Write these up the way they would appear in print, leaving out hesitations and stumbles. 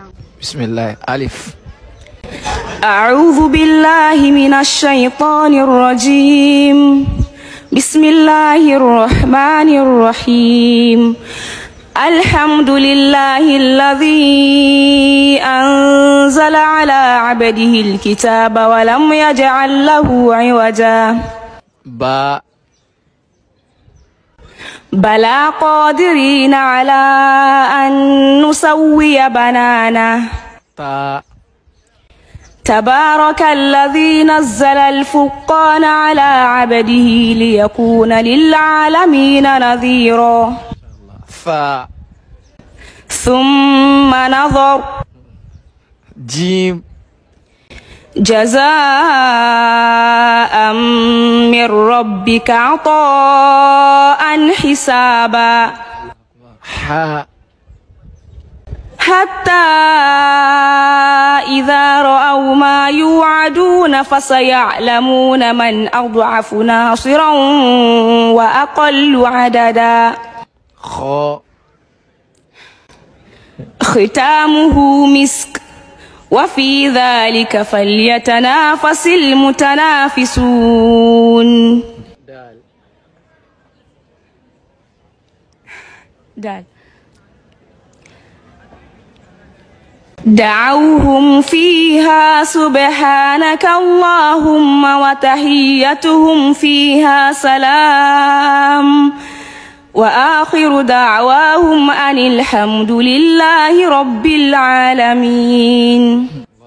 بسم الله. ألف. أعوذ بالله من الشيطان الرجيم. بسم الله الرحمن الرحيم. الحمد لله الذي أنزل على عبده الكتاب ولم يجعل له عوجا. بلى قادرين على أن نسوي بنانه. تبارك الذي نزل الفرقان على عبده ليكون للعالمين نذيرا. ثم نظر. جيم. جزاء من ربك عطاء حسابا. حتى إذا رأوا ما يوعدون فسيعلمون من أضعف ناصرا وأقل عددا. ختامه مسك وفي ذلك فليتنافس المتنافسون. دال. دعوهم فيها سبحانك اللهم وتحيتهم فيها سلام وآخر دعواهم أن الحمد لله رب العالمين.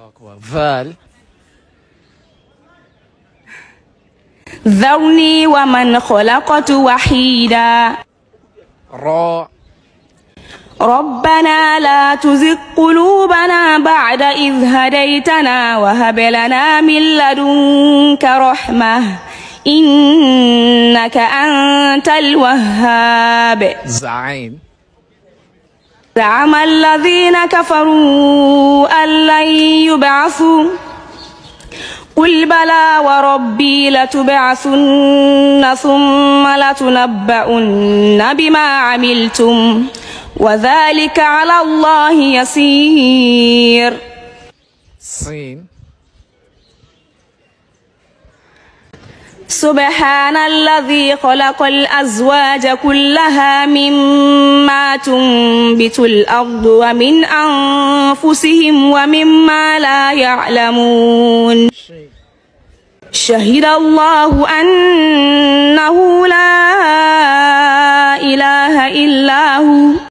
ذرني ومن خلقت وحيدا. ربنا لا تزغ قلوبنا بعد إذ هديتنا وهب لنا من لدنك رحمة إنك أنت الوهاب. زعم الذين كفروا أن لن يبعثوا قل بلى وربي لتبعثن ثم لتنبؤن بما عملتم وذلك على الله يسير. سبحان الذي خلق الأزواج كلها مما تنبت الأرض ومن أنفسهم ومما لا يعلمون. شهد الله أنه لا إله إلا هو